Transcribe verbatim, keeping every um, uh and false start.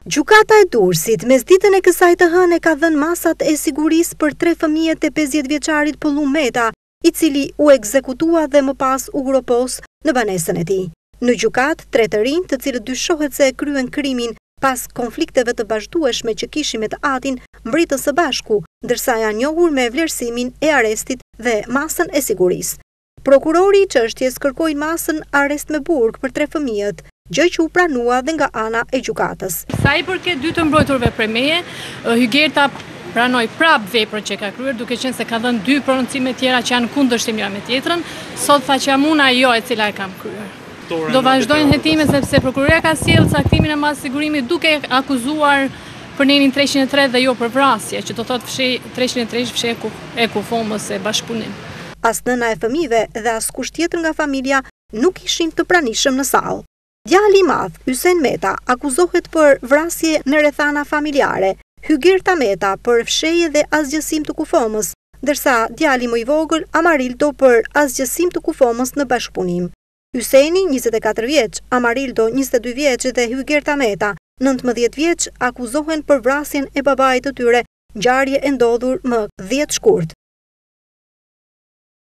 Gjykata e Durrësit mesditën e kësaj të hënë ka dhënë masat e sigurisë për tre fëmijët e pesëdhjetë-vjeçarit Pollum Meta, i cili u ekzekutua dhe më pas u gropos në banesën e tij. Në gjykatë, tre të rinj, të cilët dyshohet se e kryen krimin pas konflikteve të vazhdueshme që kishin me të atin, mbritën së bashku, ndërsa janë njohur me vlerësimin e arrestit dhe masën e sigurisë. Prokurori i çështjes kërkoi masën arrest me burg për tre fëmijët, gjë që u pranua dhe nga ana e gjykatës. Sa i përket dy të mbrojturve prej meje, Hygerta pranoi prap veprën që ka kryer, duke qenë se ka dhënë dy prononcime tjera që janë kundërshtim njëra me tjetrën. Sot tha që jam unë ajo e cila e kam kryer. Do vazhdojnë hetimet sepse prokuroria ka sjellë caktimin e masë sigurimit duke akuzuar për nenin treqind e tre dhe jo për vrasje, që do thotë fshi treqind e tre fshi e kufomës e bashkëpunim. As nëna e fëmijëve dhe as kusht tjetër nga familja nuk ishin të pranishëm në sallë. Djali i madh, Hysen Meta, akuzohet për vrasje në rrethana familjare, Hygerta Meta për fshehje dhe asgjësim të kufomës, ndërsa djali më i vogël, Amarildo, për asgjësim të kufomës në bashkëpunim. Hyseni, njëzet e katër vjeç, Amarildo, njëzet e dy vjeç dhe Hygerta Meta, nëntëmbëdhjetë vjeç, akuzohen për vrasjen e babait të tyre, ngjarje e ndodhur më dhjetë shkurt.